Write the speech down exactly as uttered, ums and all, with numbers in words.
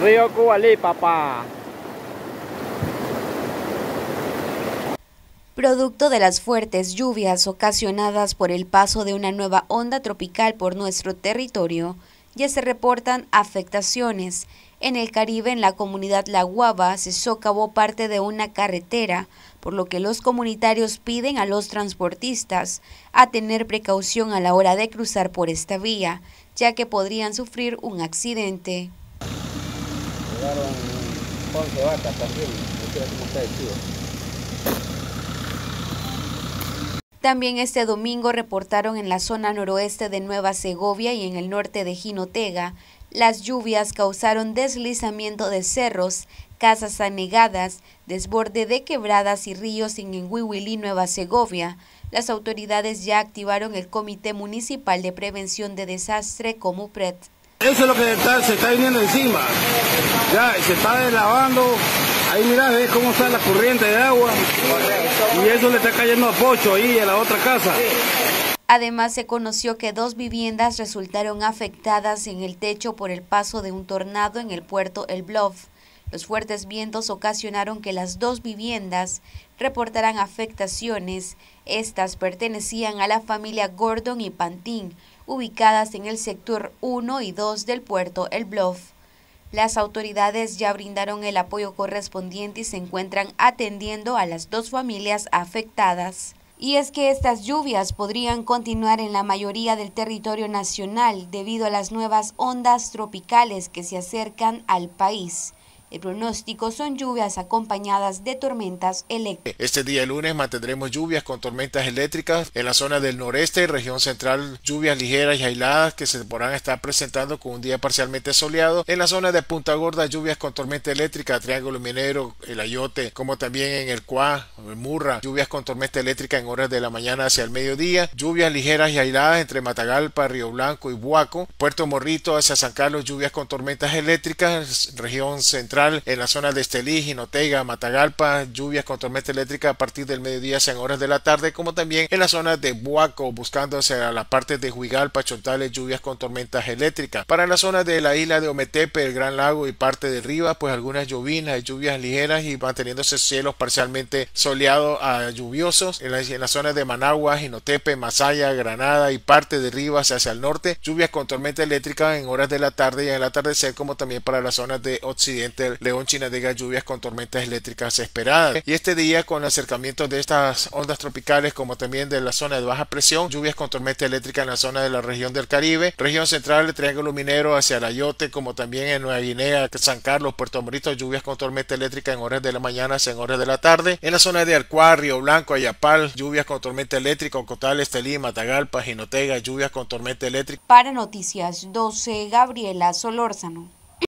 Río Cubalí, papá. Producto de las fuertes lluvias ocasionadas por el paso de una nueva onda tropical por nuestro territorio, ya se reportan afectaciones. En el Caribe, en la comunidad La Guava, se socavó parte de una carretera, por lo que los comunitarios piden a los transportistas a tener precaución a la hora de cruzar por esta vía, ya que podrían sufrir un accidente. Llegaron once vacas también, no sé cómo está el chivo. También este domingo reportaron en la zona noroeste de Nueva Segovia y en el norte de Jinotega, las lluvias causaron deslizamiento de cerros, casas anegadas, desborde de quebradas y ríos en Enguihuilí, Nueva Segovia. Las autoridades ya activaron el Comité Municipal de Prevención de Desastre Comupret. Eso es lo que está, se está viniendo encima. Ya se está deslavando. Ahí mirá, ves cómo está la corriente de agua. Y eso le está cayendo a Pocho ahí a la otra casa. Además, se conoció que dos viviendas resultaron afectadas en el techo por el paso de un tornado en el puerto El Bluff. Los fuertes vientos ocasionaron que las dos viviendas reportaran afectaciones. Estas pertenecían a la familia Gordon y Pantín, ubicadas en el sector uno y dos del puerto El Bluff. Las autoridades ya brindaron el apoyo correspondiente y se encuentran atendiendo a las dos familias afectadas. Y es que estas lluvias podrían continuar en la mayoría del territorio nacional debido a las nuevas ondas tropicales que se acercan al país. El pronóstico son lluvias acompañadas de tormentas eléctricas. Este día lunes mantendremos lluvias con tormentas eléctricas en la zona del noreste, región central, lluvias ligeras y aisladas que se podrán estar presentando con un día parcialmente soleado. En la zona de Punta Gorda, lluvias con tormenta eléctrica, Triángulo Minero, el Ayote, como también en el Cuá, el Murra, lluvias con tormenta eléctrica en horas de la mañana hacia el mediodía, lluvias ligeras y aisladas entre Matagalpa, Río Blanco y Buaco, Puerto Morrito hacia San Carlos, lluvias con tormentas eléctricas, región central. En la zona de Estelí, Jinotega, Matagalpa, lluvias con tormenta eléctrica a partir del mediodía hacia horas de la tarde, como también en la zona de Buaco, buscando hacia la parte de Huigalpa, Chontales, lluvias con tormentas eléctricas. Para la zona de la isla de Ometepe, el Gran Lago y parte de Rivas, pues algunas lluvias y lluvias ligeras y manteniéndose cielos parcialmente soleados a lluviosos. En la, en la zona de Managua, Jinotepe, Masaya, Granada y parte de Rivas hacia el norte, lluvias con tormenta eléctrica en horas de la tarde y en el atardecer, como también para las zonas de occidente León, Chinandega, lluvias con tormentas eléctricas esperadas. Y este día, con el acercamiento de estas ondas tropicales, como también de la zona de baja presión, lluvias con tormenta eléctrica en la zona de la región del Caribe, región central, el Triángulo Minero hacia el Ayote, como también en Nueva Guinea, San Carlos, Puerto Morito, lluvias con tormenta eléctrica en horas de la mañana hacia horas de la tarde. En la zona de Arcuá, Río Blanco, Ayapal, lluvias con tormenta eléctrica, Ocotal, Estelí, Matagalpa, Jinotega, lluvias con tormenta eléctrica. Para Noticias doce, Gabriela Solórzano.